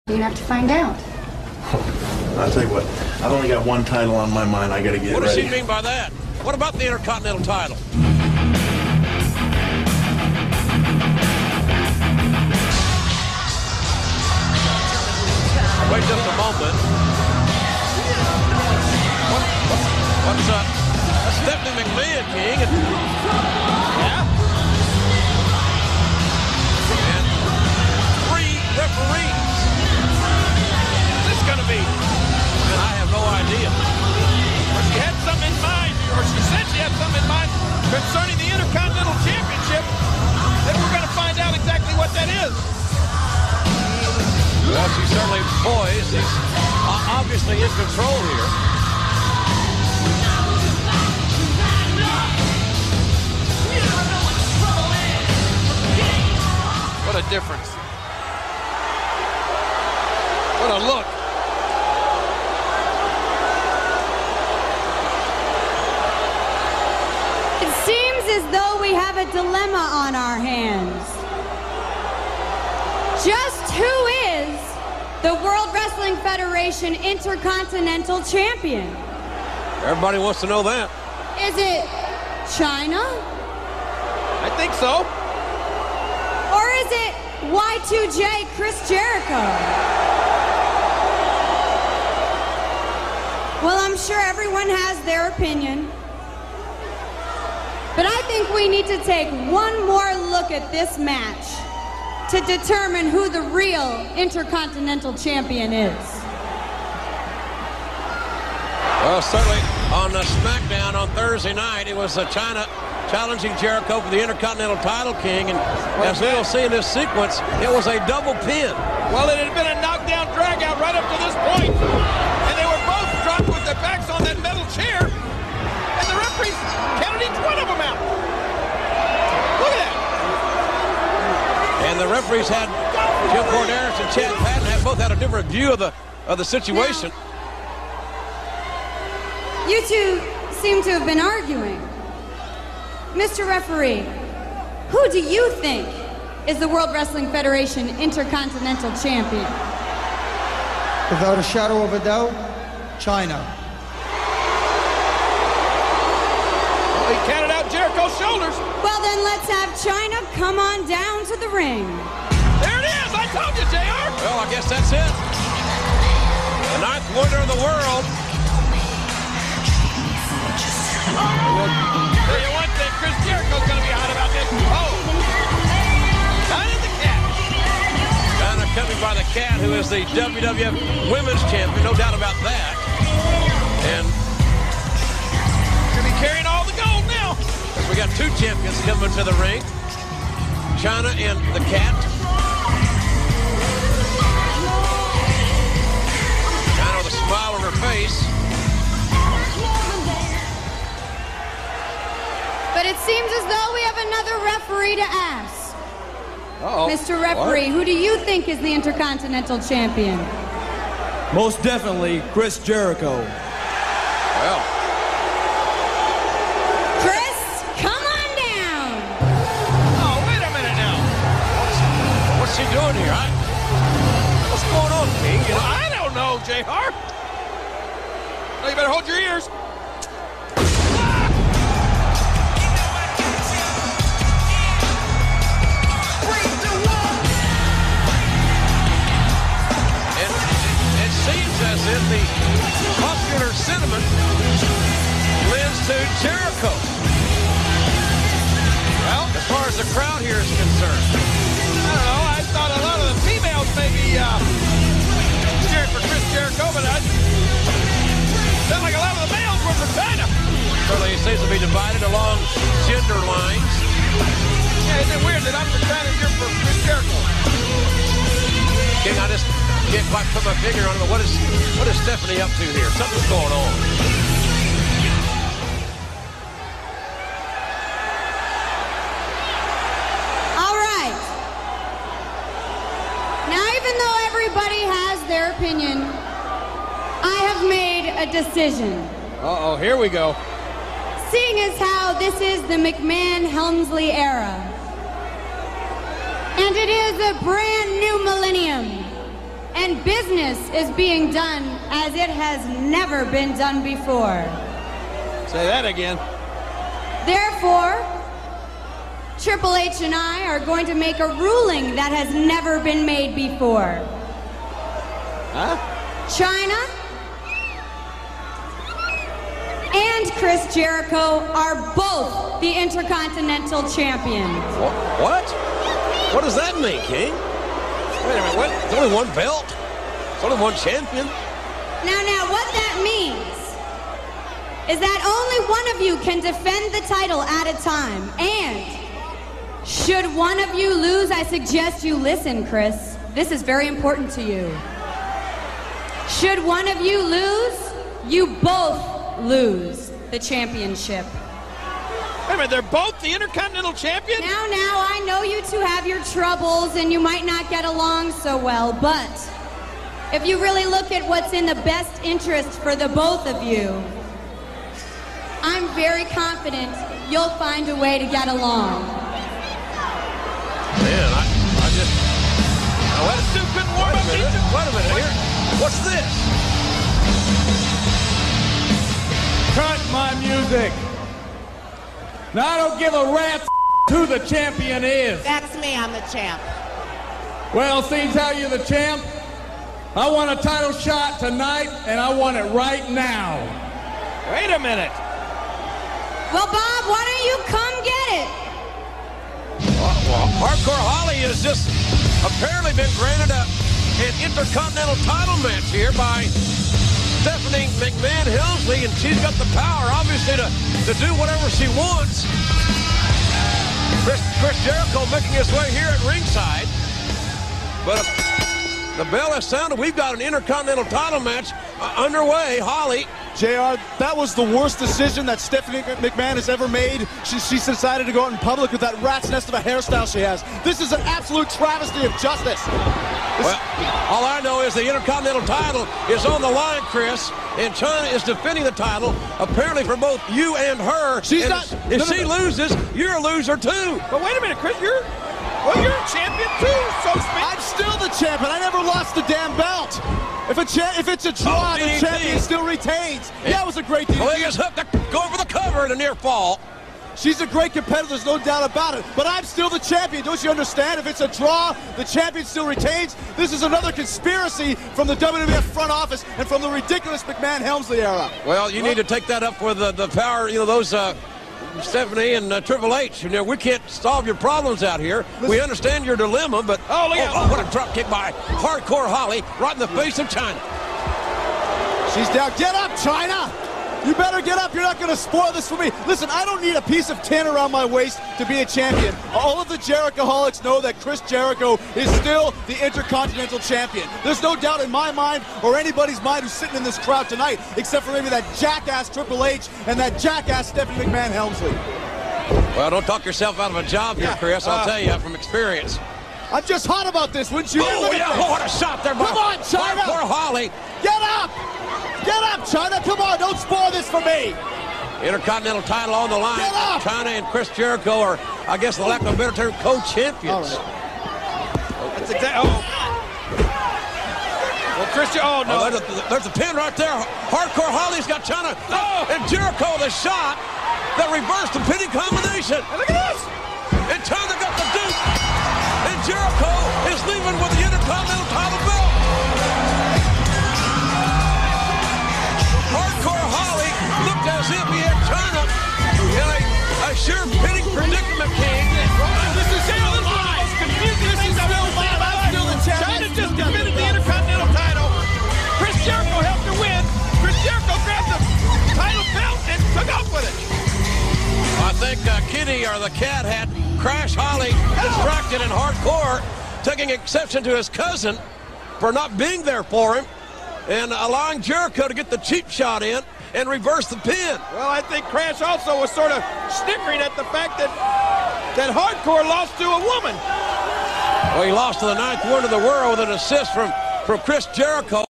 You're gonna have to find out. I'll tell you what, I've only got one title on my mind. I gotta get ready. What does she mean by that? What about the Intercontinental title? Wait just a moment. What's up? That's Stephanie McMahon, King. Yeah? And 3 referees. What's this going to be? And I have no idea. Well, she had something in mind, or she said she had something in mind concerning the Intercontinental Championship. Then we're going to find out exactly what that is. Well, she's certainly poised. She's obviously in control here. What a difference. What a look. It seems as though we have a dilemma on our hands. Just who is the World Wrestling Federation Intercontinental Champion? Everybody wants to know that. Is it China? I think so. Or is it Y2J Chris Jericho? Well, I'm sure everyone has their opinion. But I think we need to take one more look at this match to determine who the real Intercontinental Champion is. Well, certainly on the SmackDown on Thursday night, it was China challenging Jericho for the Intercontinental title, King. And as we will see in this sequence, it was a double pin. Well, it had been a knockdown drag-out right up to this point. And they were both dropped with their backs on that metal chair. And the referees counted each one of them out. Look at that. And the referees had Jim Corderas and Chad Patton both had a different view of the situation. Now, you two seem to have been arguing. Mr. Referee, who do you think is the World Wrestling Federation Intercontinental Champion? Without a shadow of a doubt, China. Well, he counted out Jericho's shoulders. Well, then let's have China come on down to the ring. There it is. I told you, JR. Well, I guess that's it. The 9th wonder of the world. Tell you one thing, Chris Jericho's going to be hot about this. Oh! China the Cat. China coming by the Cat, who is the WWF Women's Champion, no doubt about that. And going to be carrying all the gold now. we got 2 champions coming to the ring. China and the Cat. China with a smile on her face. But it seems as though we have another referee to ask. Uh-oh. Mr. Referee, who do you think is the Intercontinental Champion? Most definitely, Chris Jericho. Well, Chris, come on down. Oh, wait a minute now. what's she doing here? What's going on, King? You Well, know? I don't know, JR. Well, you better hold your ears. As if the popular sentiment lends to Jericho. Well, as far as the crowd here is concerned. I don't know. I thought a lot of the females maybe cheering for Chris Jericho, but I felt like a lot of the males were for China. Certainly it seems to be divided along gender lines. Yeah, isn't it weird that I'm for China and you're for Chris Jericho? King, I just can't quite put my finger on it, but what is Stephanie up to here? Something's going on. All right. Now, even though everybody has their opinion, I have made a decision. Uh-oh, here we go. Seeing as how this is the McMahon-Helmsley era, and it is a brand new millennium, and business is being done as it has never been done before. Say that again. Therefore, Triple H and I are going to make a ruling that has never been made before. Huh? China and Chris Jericho are both the Intercontinental Champions. What? What does that mean, King? Wait a minute, what? There's only one belt? There's only one champion? Now, what that means is that only one of you can defend the title at a time. And should one of you lose, I suggest you listen, Chris. This is very important to you. Should one of you lose, you both lose the championship. Wait a minute, they're both the Intercontinental Champion? Now, I know you two have your troubles and you might not get along so well, but if you really look at what's in the best interest for the both of you, I'm very confident you'll find a way to get along. Man, I just... Now, Those two couldn't warm up. Wait a minute here. What's this? Cut my music. Now I don't give a rat's who the champion is. That's me, I'm the champ. Well, seeing how you're the champ, I want a title shot tonight, and I want it right now. Wait a minute. Well, Bob, why don't you come get it? Well, Hardcore Holly has just apparently been granted an Intercontinental title match here by Stephanie McMahon Helmsley, and she's got the power, obviously, to do whatever she wants. Chris Jericho making his way here at ringside. But the bell has sounded. We've got an Intercontinental title match underway. Holly. JR, that was the worst decision that Stephanie McMahon has ever made. She's decided to go out in public with that rat's nest of a hairstyle she has. This is an absolute travesty of justice. Well, all I know is the Intercontinental title is on the line, Chris, and China is defending the title, apparently for both you and her. She's and not... If she loses, you're a loser, too. But wait a minute, Chris, you're a champion, too, so to speak. I'm still the champion. I never lost the damn belt. If it's a draw, the champion still retains. Yeah, it was a great DDT. Well, he gets hooked to go over the cover in a near fall. She's a great competitor, there's no doubt about it. But I'm still the champion. Don't you understand? If it's a draw, the champion still retains. This is another conspiracy from the WWF front office and from the ridiculous McMahon-Helmsley era. Well, you need to take that up with the power, those Stephanie and Triple H. We can't solve your problems out here. We understand your dilemma, but what a drop kick by Hardcore Holly right in the face of China. She's down. Get up, China! You better get up. You're not going to spoil this for me. Listen, I don't need a piece of tin around my waist to be a champion. All of the Jerichoholics know that Chris Jericho is still the Intercontinental Champion. There's no doubt in my mind or anybody's mind who's sitting in this crowd tonight, except for maybe that jackass Triple H and that jackass Stephanie McMahon Helmsley. Well, don't talk yourself out of a job here, Chris. I'll tell you from experience. I'm just hot about this, wouldn't you? Oh, yeah, what a shot there by Come on, China! Hardcore Holly. Get up! Get up, China! Come on, don't spoil this for me! Intercontinental title on the line. Get up! China and Chris Jericho are, I guess, the lack of a better term, co-champions. That's exactly. Well, Chris, oh no! There's a pin right there. Hardcore Holly's got China. And Jericho the shot that reversed the pinning combination. And look at this! And China got the Duke. And Jericho is leaving with the Intercontinental title belt. Hardcore Holly looked as if he had China in a sure pinning predicament, King. This is still the most confusing thing I've ever seen in my life. China just defended the Intercontinental title. Chris Jericho helped her win. Chris Jericho grabbed the title belt and took off with it. I think Kitty or the cat had Crash Holly distracted and Hardcore, taking exception to his cousin for not being there for him and allowing Jericho to get the cheap shot in and reverse the pin. Well, I think Crash also was sort of snickering at the fact that Hardcore lost to a woman. Well, he lost to the 9th wonder of the world with an assist from Chris Jericho.